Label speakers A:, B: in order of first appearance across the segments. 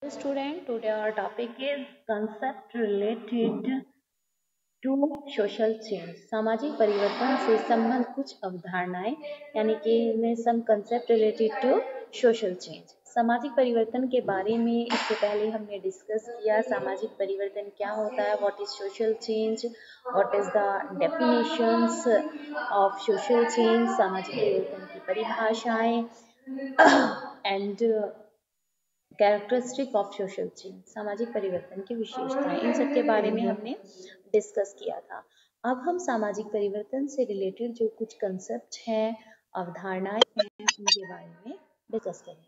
A: Student, today our topic is concept related to social change. सामाजिक परिवर्तन से संबंध कुछ अवधारणाएं यानी कि इनमें some concept related to social change. सामाजिक परिवर्तन के बारे में इससे पहले हमने डिस्कस किया सामाजिक परिवर्तन क्या होता है, what is social change, what is the definitions of social change, सामाजिक परिवर्तन की परिभाषाएं and characteristic of social change, सामाजिक परिवर्तन की विशेषताएं, इन सब के बारे में हमने डिस्कस किया था। अब हम सामाजिक परिवर्तन से रिलेटेड जो कुछ कंसेप्ट हैं, अवधारणाएं हैं, उनके बारे में डिस्कस करेंगे।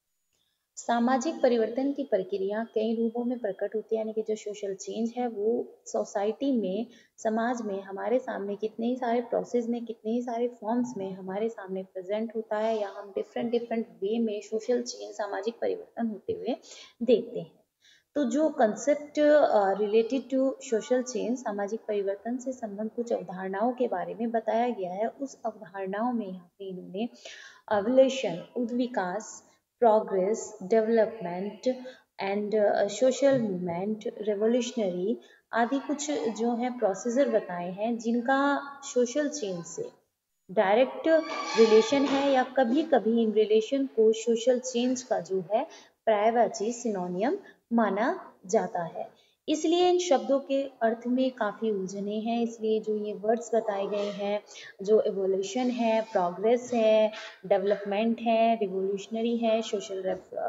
A: सामाजिक परिवर्तन की प्रक्रिया कई रूपों में प्रकट होती है, यानी कि जो सोशल चेंज है वो सोसाइटी में, समाज में हमारे सामने कितने ही सारे प्रोसेस में, कितने ही सारे फॉर्म्स में हमारे सामने प्रेजेंट होता है, या हम डिफरेंट डिफरेंट वे में सोशल चेंज, सामाजिक परिवर्तन होते हुए देखते हैं। तो जो concept related to social change, सामाजिक परिवर्तन से संबंध कुछ अवधारणाओं के बारे में बताया गया है, उस अवधारणाओं में यहाँ पे इन्होंने एवोल्यूशन, उद्विकास, progress, development and social movement, revolutionary आदि कुछ जो है प्रोसीजर बताए हैं जिनका सोशल चेंज से डायरेक्ट रिलेशन है, या कभी कभी इन रिलेशन को सोशल चेंज का जो है पर्यायवाची सिनोनियम माना जाता है। इसलिए इन शब्दों के अर्थ में काफ़ी उलझने हैं, इसलिए जो ये वर्ड्स बताए गए हैं, जो एवोल्यूशन है, प्रोग्रेस है, डेवलपमेंट है, रिवोल्यूशनरी है, सोशल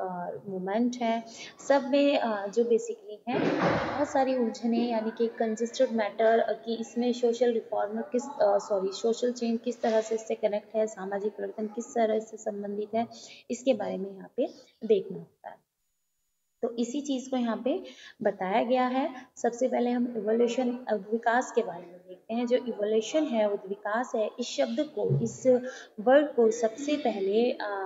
A: मूवमेंट है, सब में जो बेसिकली है बहुत सारी उलझने, यानी कि कंजेस्टेड मैटर कि इसमें सोशल रिफॉर्म किस सोशल चेंज किस तरह से इससे कनेक्ट है, सामाजिक परिवर्तन किस तरह से संबंधित है, इसके बारे में यहाँ पे देखना होता है। तो इसी चीज को यहाँ पे बताया गया है। सबसे पहले हम इवोल्यूशन, विकास के बारे में देखते हैं। जो इवोल्यूशन है, विकास है, इस शब्द को, इस वर्ड को सबसे पहले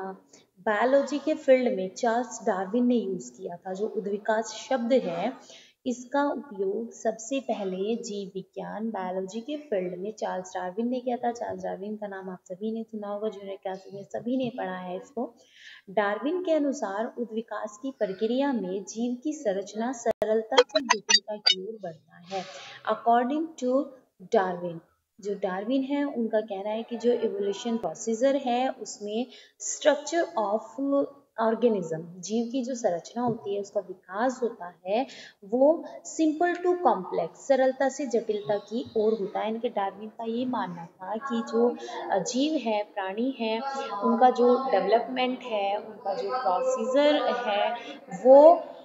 A: बायोलॉजी के फील्ड में चार्ल्स डार्विन ने यूज किया था। जो उद्विकास शब्द है, इसका उपयोग सबसे पहले जीव विज्ञान, बायोलॉजी के फील्ड में चार्ल्स डार्विन ने किया था। चार्ल्स डार्विन का नाम आप सभी ने सुना होगा, जूनियर क्लासेस में सभी ने पढ़ा है इसको। डार्विन के अनुसार उद्विकास की प्रक्रिया में जीव की संरचना सरलता से जटिलता की ओर बढ़ता है। अकॉर्डिंग टू डार्विन, जो डार्विन है उनका कहना है कि जो इवोल्यूशन प्रोसीजर है उसमें स्ट्रक्चर ऑफ ऑर्गेनिज्म, जीव की जो संरचना होती है, उसका विकास होता है, वो सिंपल टू कॉम्प्लेक्स, सरलता से जटिलता की ओर होता है। इनके डार्विन का ये मानना था कि जो जीव है, प्राणी है, उनका जो डेवलपमेंट है, उनका जो प्रोसीजर है, वो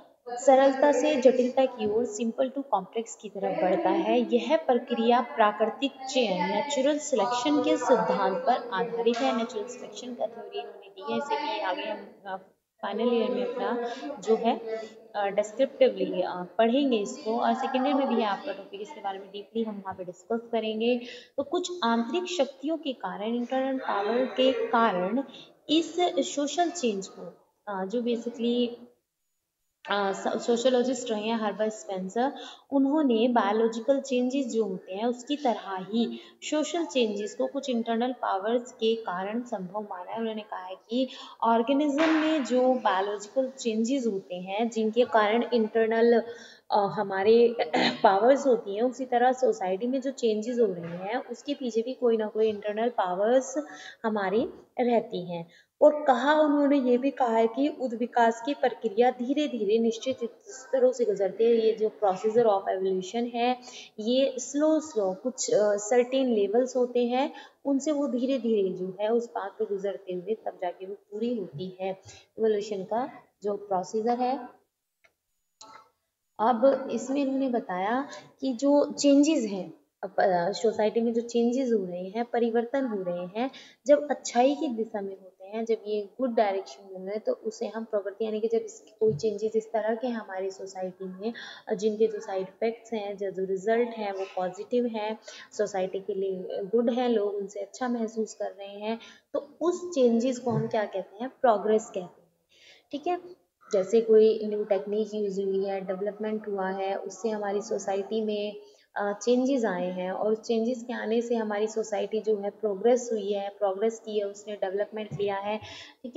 A: सरलता से जटिलता की ओर, सिंपल टू कॉम्प्लेक्स की तरफ बढ़ता है। यह प्रक्रिया प्राकृतिक चयन, नेचुरल सिलेक्शन के सिद्धांत पर आधारित है। नेचुरल सिलेक्शन का थ्योरी इन्होंने दी है, इसे भी आगे हम फाइनल ईयर में अपना जो है डिस्क्रिप्टिवली पढ़ेंगे इसको, और सेकेंड ईयर में भी है आपका टॉपिक, इसके बारे में डीपली हम वहाँ पे डिस्कस करेंगे। तो कुछ आंतरिक शक्तियों के कारण, इंटरनल पावर के कारण इस सोशल चेंज को जो बेसिकली सोशोलॉजिस्ट रहे हैं हर्बर्ट स्पेंसर, उन्होंने बायोलॉजिकल चेंजेस जो होते हैं उसकी तरह ही सोशल चेंजेस को कुछ इंटरनल पावर्स के कारण संभव माना है। उन्होंने कहा है कि ऑर्गेनिज्म में जो बायोलॉजिकल चेंजेस होते हैं जिनके कारण इंटरनल हमारे पावर्स होती हैं, उसी तरह सोसाइटी में जो चेंजेस हो रहे हैं उसके पीछे भी कोई ना कोई इंटरनल पावर्स हमारी रहती हैं। और कहा, उन्होंने ये भी कहा है कि उद्विकास की प्रक्रिया धीरे धीरे निश्चित स्तरों से गुजरती है। ये जो प्रोसीजर ऑफ एवोल्यूशन है, ये स्लो कुछ सर्टेन लेवल्स होते हैं, उनसे वो धीरे धीरे जो है उस बात को गुजरते हुए तब जाके वो पूरी होती है, एवोल्यूशन का जो प्रोसीजर है। अब इसमें इन्होंने बताया कि जो चेंजेस हैं सोसाइटी में, जो चेंजेस हो रहे हैं, परिवर्तन हो रहे हैं, जब अच्छाई की दिशा में होते हैं, जब ये गुड डायरेक्शन में है, तो उसे हम प्रवृत्ति, यानी कि जब कोई चेंजेस इस तरह के हमारी सोसाइटी में, जिनके जो साइड इफेक्ट्स हैं, जो रिजल्ट हैं वो पॉजिटिव हैं, सोसाइटी के लिए गुड है, लोग उनसे अच्छा महसूस कर रहे हैं, तो उस चेंजेस को हम क्या कहते हैं, प्रोग्रेस कहते हैं। ठीक है, जैसे कोई न्यू टेक्निक यूज हुई है, डेवलपमेंट हुआ है, उससे हमारी सोसाइटी में चेंजेस आए हैं, और चेंजेस के आने से हमारी सोसाइटी जो है प्रोग्रेस हुई है, प्रोग्रेस की है, उसने डेवलपमेंट लिया है। ठीक है,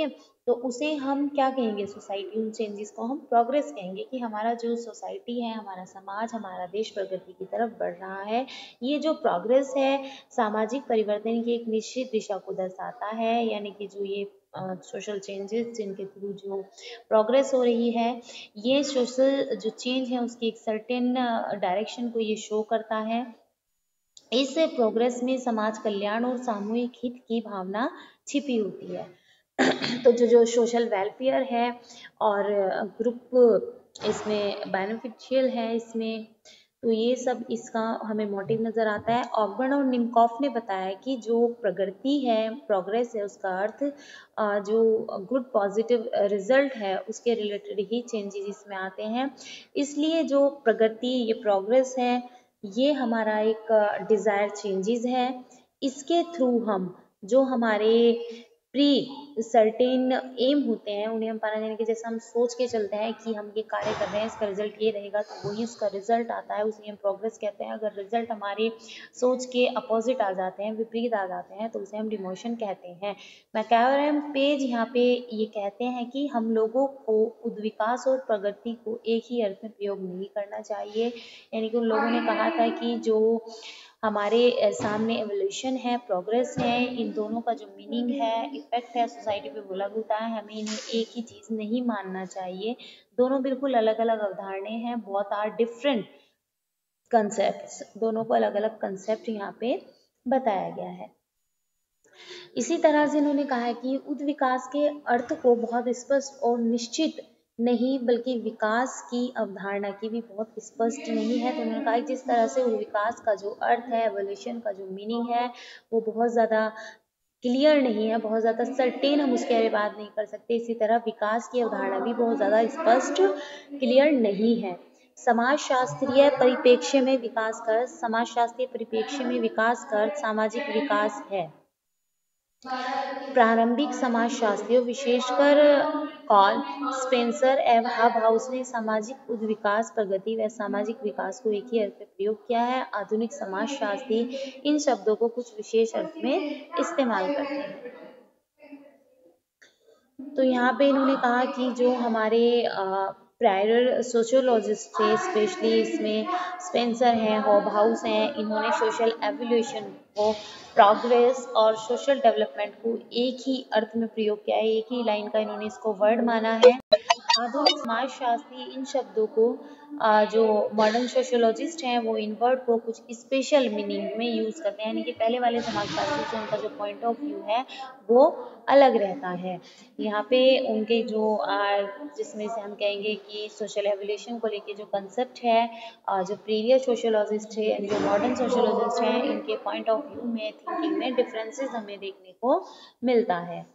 A: तो उसे हम क्या कहेंगे, सोसाइटी उन चेंजेस को हम प्रोग्रेस कहेंगे कि हमारा जो सोसाइटी है, हमारा समाज, हमारा देश प्रगति की तरफ बढ़ रहा है। ये जो प्रोग्रेस है सामाजिक परिवर्तन की एक निश्चित दिशा को दर्शाता है, यानी कि जो ये सोशल चेंजेस जिनके थ्रू जो प्रोग्रेस हो रही है, ये सोशल जो चेंज है उसकी एक सर्टेन डायरेक्शन को ये शो करता है। इस प्रोग्रेस में समाज कल्याण और सामूहिक हित की भावना छिपी होती है। तो जो सोशल वेलफेयर है और ग्रुप इसमें बेनिफिशियल है इसमें, तो ये सब इसका हमें मोटिव नजर आता है। ऑकबर्न और निमकॉफ ने बताया कि जो प्रगति है, प्रोग्रेस है, उसका अर्थ जो गुड पॉजिटिव रिजल्ट है उसके रिलेटेड ही चेंजेस इसमें आते हैं। इसलिए जो प्रगति, ये प्रोग्रेस है, ये हमारा एक डिजायर चेंजेस है। इसके थ्रू हम जो हमारे प्री सर्टेन एम होते हैं उन्हें हम पाना, यानी कि जैसे हम सोच के चलते हैं कि हम ये कार्य कर रहे हैं, इसका रिजल्ट ये रहेगा, तो वही उसका रिजल्ट आता है, उसे हम प्रोग्रेस कहते हैं। अगर रिजल्ट हमारे सोच के अपोजिट आ जाते हैं, विपरीत आ जाते हैं, तो उसे हम डिमोशन कहते हैं। मैकलॉरे पेज यहाँ पे ये कहते हैं कि हम लोगों को उद्विकास और प्रगति को एक ही अर्थ में प्रयोग नहीं करना चाहिए। यानी कि उन लोगों ने कहा था कि जो हमारे सामने एवोल्यूशन है, प्रोग्रेस है, इन दोनों का जो मीनिंग है, इफेक्ट है सोसाइटी पे वो अलग होता है, हमें इन्हें एक ही चीज़ नहीं मानना चाहिए। दोनों बिल्कुल अलग अलग अवधारणाएं हैं, बहुत आर डिफरेंट कंसेप्ट्स, दोनों को अलग अलग कंसेप्ट यहाँ पे बताया गया है। इसी तरह से इन्होंने कहा है कि उद्विकास के अर्थ को बहुत स्पष्ट और निश्चित नहीं, बल्कि विकास की अवधारणा की भी बहुत स्पष्ट नहीं है। तो उन्होंने कहा जिस तरह से विकास का जो अर्थ है, एवोल्यूशन का जो मीनिंग है, वो बहुत ज़्यादा क्लियर नहीं है, बहुत ज़्यादा सर्टेन हम उसके बारे में बात नहीं कर सकते, इसी तरह विकास की अवधारणा भी बहुत ज़्यादा स्पष्ट क्लियर नहीं है। समाजशास्त्रीय परिप्रेक्ष्य में विकास का अर्थ, समाजशास्त्रीय परिप्रेक्ष्य में विकास का अर्थ सामाजिक विकास है। प्रारंभिक समाजशास्त्रियों विशेषकर कॉल स्पेंसर एवं हबहाउस ने सामाजिक उद्विकास, प्रगति व सामाजिक विकास को एक ही अर्थ में प्रयोग किया है। आधुनिक समाजशास्त्री इन शब्दों को कुछ विशेष अर्थ में इस्तेमाल करते हैं। तो यहाँ पे इन्होंने कहा कि जो हमारे प्रायर सोशियोलॉजिस्ट थे, स्पेशली इसमें स्पेंसर हैं, हॉबहाउस हैं, इन्होंने सोशल एवोल्यूशन को, प्रोग्रेस और सोशल डेवलपमेंट को एक ही अर्थ में प्रयोग किया है, एक ही लाइन का इन्होंने इसको वर्ड माना है। आधुनिक समाजशास्त्री इन शब्दों को जो मॉडर्न सोशियोलॉजिस्ट हैं वो इन वर्ड को कुछ स्पेशल मीनिंग में यूज करते हैं, यानी कि पहले वाले समाजशास्त्री से उनका जो पॉइंट ऑफ व्यू है वो अलग रहता है। यहाँ पे उनके जो जिसमें से हम कहेंगे कि सोशल एवोल्यूशन को लेके जो कंसेप्ट है, जो प्रीवियस सोशियोलॉजिस्ट है यानी जो मॉडर्न सोशियोलॉजिस्ट हैं, इनके पॉइंट ऑफ व्यू में, थिंकिंग में डिफरेंसेस हमें देखने को मिलता है।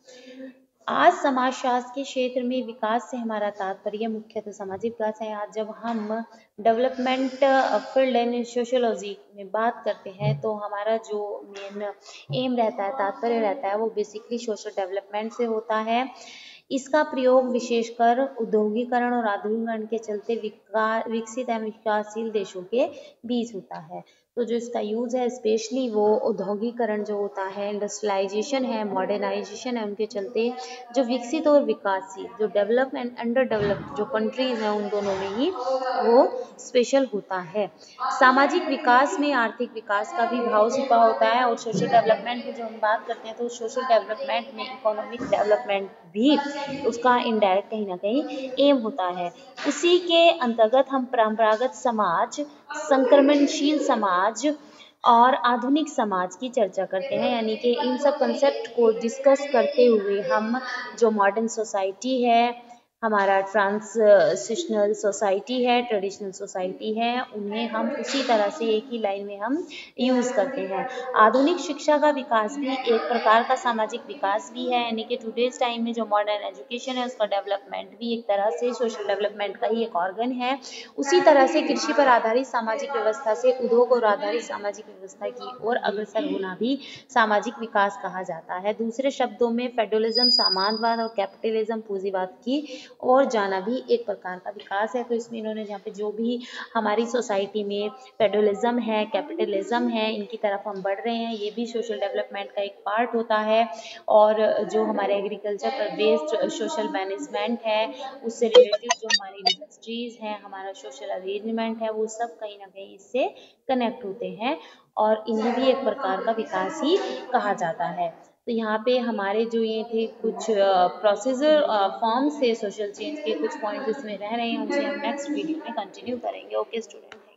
A: आज समाजशास्त्र के क्षेत्र में विकास से हमारा तात्पर्य मुख्यतः सामाजिक विकास है। आज जब हम डेवलपमेंट फील्ड एंड सोशियोलॉजी में बात करते हैं तो हमारा जो मेन एम रहता है, तात्पर्य रहता है, वो बेसिकली सोशल डेवलपमेंट से होता है। इसका प्रयोग विशेषकर औद्योगिकरण और आधुनिकीकरण के चलते विकसित एवं विकासशील देशों के बीच होता है। तो जो इसका यूज है स्पेशली वो औद्योगिकरण जो होता है, इंडस्ट्रियलाइजेशन है, मॉडर्नाइजेशन है, उनके चलते जो विकसित और विकासशील, जो डेवलप एंड अंडर डेवलप्ड जो कंट्रीज हैं उन दोनों में ही वो स्पेशल होता है। सामाजिक विकास में आर्थिक विकास का भी भाव छिपा होता है, और सोशल डेवलपमेंट की जो हम बात करते हैं तो सोशल डेवलपमेंट में इकोनॉमिक डेवलपमेंट भी उसका इनडायरेक्ट कहीं ना कहीं एम होता है। उसी के अंतर्गत हम परंपरागत समाज, संक्रमणशील समाज और आधुनिक समाज की चर्चा करते हैं, यानी कि इन सब कंसेप्ट को डिस्कस करते हुए हम जो मॉडर्न सोसाइटी है, हमारा ट्रांजिशनल सोसाइटी है, ट्रेडिशनल सोसाइटी है, उन्हें हम उसी तरह से एक ही लाइन में हम यूज करते हैं। आधुनिक शिक्षा का विकास भी एक प्रकार का सामाजिक विकास भी है, यानी कि टुडेज टाइम में जो मॉडर्न एजुकेशन है उसका डेवलपमेंट भी एक तरह से सोशल डेवलपमेंट का ही एक ऑर्गन है। उसी तरह से कृषि पर आधारित सामाजिक व्यवस्था से उद्योग और आधारित सामाजिक व्यवस्था की ओर अग्रसर होना भी सामाजिक विकास कहा जाता है। दूसरे शब्दों में फेडरलिज्म सामंतवाद और कैपिटलिज्म पूंजीवाद की और जाना भी एक प्रकार का विकास है। तो इसमें इन्होंने जहाँ पे जो भी हमारी सोसाइटी में फेडरलिज्म है, कैपिटलिज्म है, इनकी तरफ हम बढ़ रहे हैं, ये भी सोशल डेवलपमेंट का एक पार्ट होता है। और जो हमारे एग्रीकल्चर पर बेस्ड सोशल मैनेजमेंट है, उससे रिलेटेड जो हमारी इंडस्ट्रीज हैं, हमारा सोशल अरेंजमेंट है, वो सब कहीं ना कहीं इससे कनेक्ट होते हैं और इन्हें भी एक प्रकार का विकास ही कहा जाता है। तो यहाँ पे हमारे जो ये थे कुछ प्रोसीजर फॉर्म से सोशल चेंज के कुछ पॉइंट्स इसमें रह रहे हैं, उनसे हम नेक्स्ट वीडियो में कंटिन्यू करेंगे। Okay student.